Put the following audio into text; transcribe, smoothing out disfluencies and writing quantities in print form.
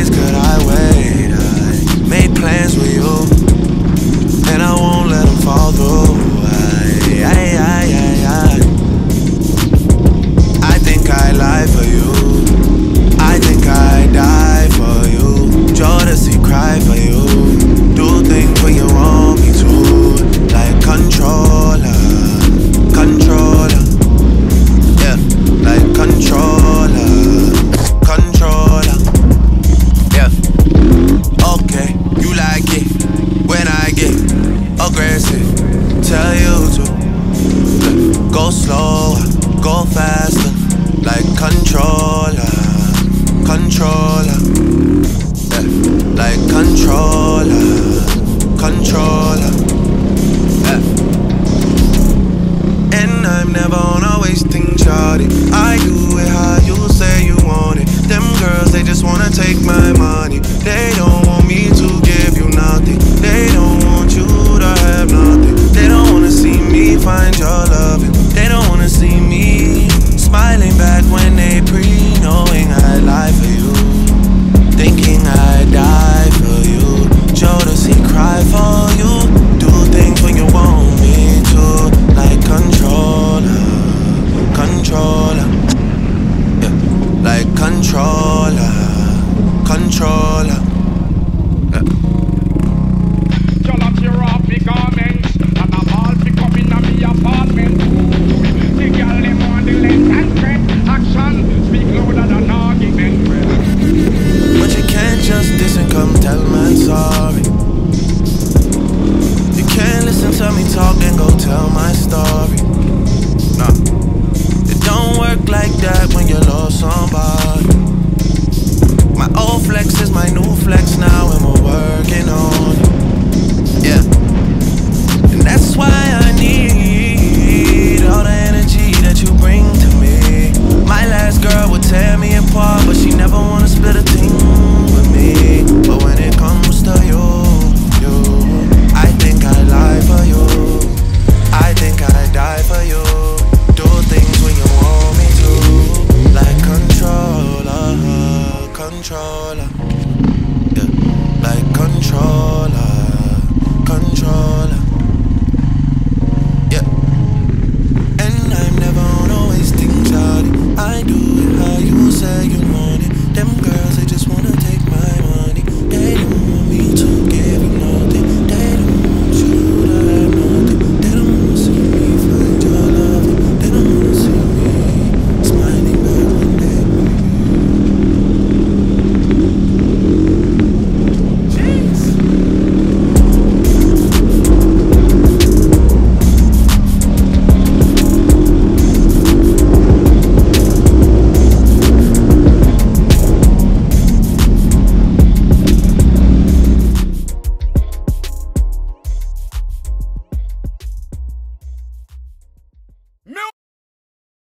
days could I wait? I made plans with you, and I won't let them fall through. I think I lie for you. I think I die for you. Jodeci cry for you. Do things when you want me to, like controller, controller. Yeah, like controller, controller. Yeah. Okay, you like it when I get aggressive. Tell you to go slower, go faster, like controller, controller. Yeah, like controller, controller. Yeah. And I'm never on a wasting shawty. I do it how you say you want it. Them girls, they just wanna take my money. They don't want me to give you nothing. They don't want you to have nothing. They don't wanna see me find your loving. They don't wanna see me smiling back when they knowing I lie for you, thinking I die for you. Jodeci cry for you. Do things when you want me to, like controller, controller. Yeah, like controller, controller. Yeah. Y'all up your off me garments, and I'm all pick up in me apartment. The girl them on the left and right. Action speak louder than argument. But you can't just diss and come tell man sorry. You can't listen to me talk and go tell my story. Nah, it don't work like that when you lost somebody. My old flex is my new flex now, and we're working on it. Yeah, and that's why I need all the energy that you bring to me. My last girl would tear me apart, but she never wanna split a thing with me. But when it comes to you, I think I lie for you. I think I die for you. Do things when you want me to, like controller, controller. Yeah, like controller.